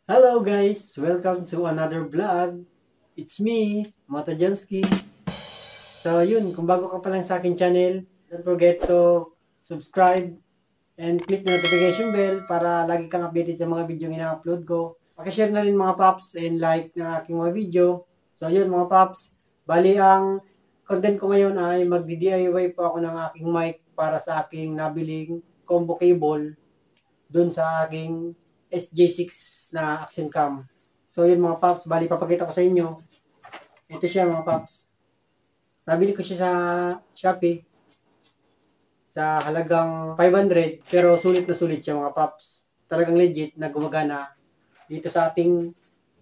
Hello guys! Welcome to another vlog. It's me, Motojansky. So yun, kung bago ka pa lang sa akin channel, don't forget to subscribe and click the notification bell para lagi kang updated sa mga video na ina-upload ko. Pakishare na rin mga paps and like ng aking mga video. So yun mga paps, bali ang content ko ngayon ay magdi-DIY po ako ng aking mic para sa aking nabiling combo cable dun sa aking SJ6 na action cam. So yun mga paps, bali papakita ko sa inyo. Ito siya mga paps. Nabili ko siya sa Shopee sa halagang 500 pero sulit na sulit siya mga paps. Talagang legit na gumagana dito sa ating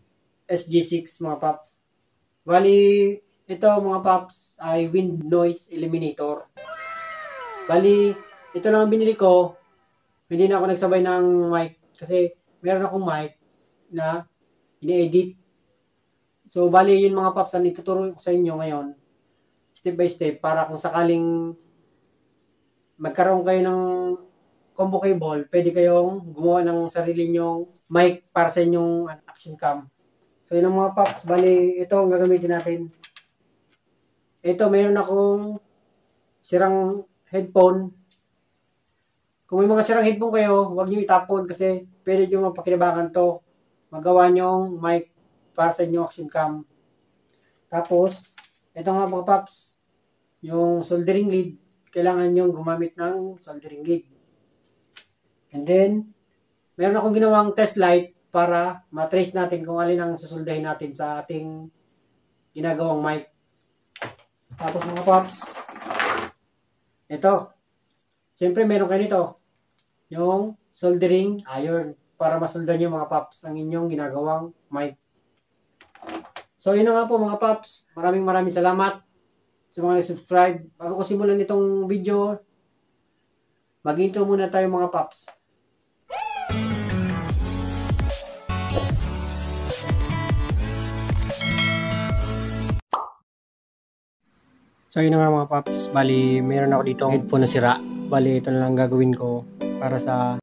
SJ6 mga paps. Bali ito mga paps ay wind noise eliminator. Bali ito lang ang binili ko. Hindi na ako nagsabay ng mic kasi meron akong mic na ini-edit. So, bali yun mga paps, ang ituturo ko sa inyo ngayon, step by step, para kung sakaling magkaroon kayo ng combo cable, pwede kayong gumawa ng sarili nyong mic para sa inyong action cam. So, yun ang mga paps, bali ito ang gagamitin natin. Ito, mayroon akong sirang headphone. Kung may mga sirang headphone kayo, huwag nyo itapon kasi pwede nyo mapakinabangan to. Magawa nyong mic para sa inyong action cam. Tapos, ito nga mga paps, yung soldering lead, kailangan nyong gumamit ng soldering lead. And then, meron akong ginawang test light para matrace natin kung alin ang susoldahin natin sa ating ginagawang mic. Tapos mga paps, ito, siyempre meron kayo nito, yung soldering iron para masolda nyo mga paps ang inyong ginagawang mic. So, yun na nga po mga paps. Maraming salamat sa mga nag-subscribe. Bago ko simulan itong video, mag-intro muna tayo mga paps. So, yun na nga mga paps. Bali, meron ako dito headphone na sira. Bali, ito na lang gagawin ko para sa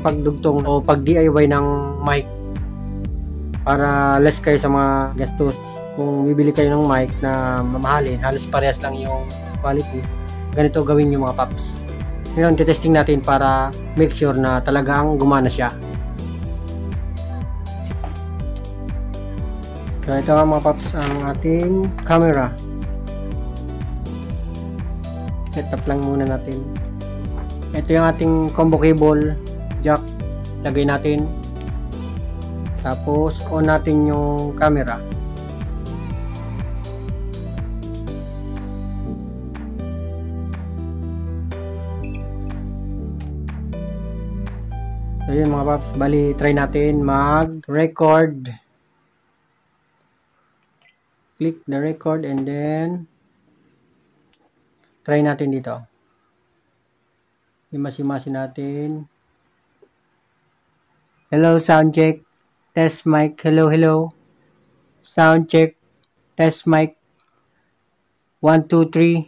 pagdugtong o pag DIY ng mic para less kayo sa mga gastos. Kung bibili kayo ng mic na mamahalin, halos parehas lang yung quality. Ganito gawin yung mga paps. Ngayon, testing natin para make sure na talagang gumana siya. So, ito nga mga paps ang ating camera. Set up lang muna natin. Ito yung ating combo cable jack. Lagay natin. Tapos, on natin yung camera. So yun mga paps, bali try natin mag-record. Click the record and then try natin dito. Imasi-masi natin. Hello, sound check. Test mic. Hello, hello. Sound check. Test mic. 1, 2, 3.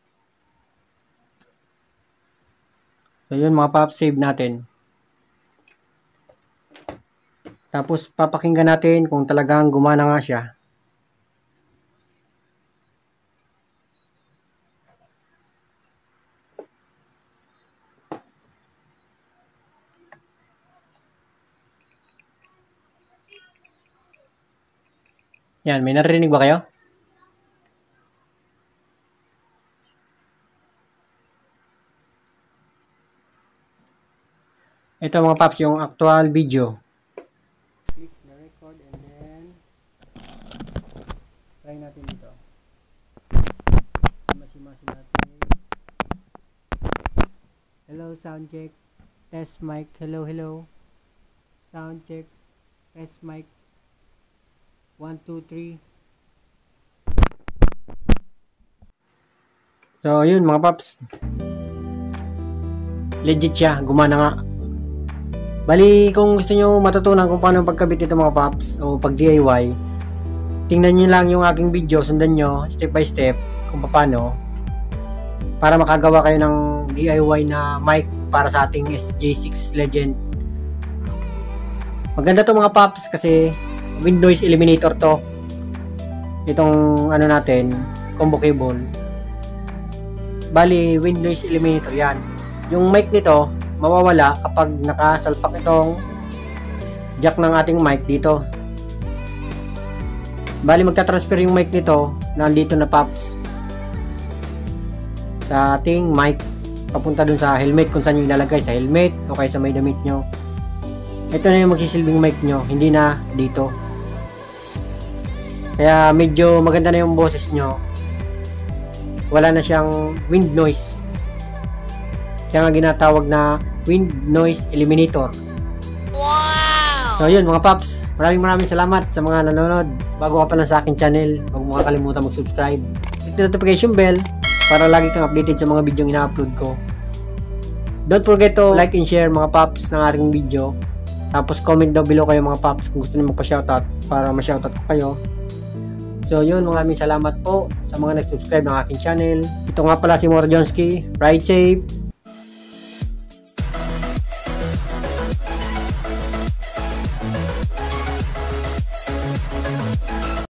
So yun mga paps, save natin. Tapos papakinggan natin kung talagang gumana nga siya. Yan, may narinig ba kayo? Ito mga paps, yung actual video. Click the record and then try natin dito. Masi-masi natin. Hello, sound check. Test mic. Hello, hello. Sound check. Test mic. 1, 2, 3. So, yun mga paps. Legit siya. Gumana nga. Bali, kung gusto nyo matutunan kung paano pagkabit ito mga paps o pag DIY, tingnan nyo lang yung aking video, sundan nyo step by step kung paano para makagawa kayo ng DIY na mic para sa ating SJ6 Legend. Maganda to mga paps kasi wind noise eliminator to. Itong ano natin, combo cable. Bali, wind noise eliminator yan. Yung mic nito mawawala kapag nakasalpak itong jack ng ating mic dito. Bali magta-transfer yung mic nito nandito na paps sa ating mic papunta dun sa helmet kung saan nyo ilalagay, sa helmet o kaya sa may damit nyo. Ito na yung magsisilbing mic nyo, hindi na dito. Kaya medyo maganda na yung boses nyo, wala na siyang wind noise. Kaya nga ginatawag na wind noise eliminator. Wow! So yun mga paps, maraming salamat sa mga nanonood. Bago ka pa lang sa akin channel, huwag mo kakalimutan mag-subscribe. Hit the notification bell para lagi kang updated sa mga video ina-upload ko. Don't forget to like and share mga paps ng ating video. Tapos comment down below kayo mga paps kung gusto niyo magpa-shoutout para ma-shoutout ko kayo. So yun, maraming salamat po sa mga nag-subscribe ng aking channel. Ito nga pala si Motajanski. Ride safe!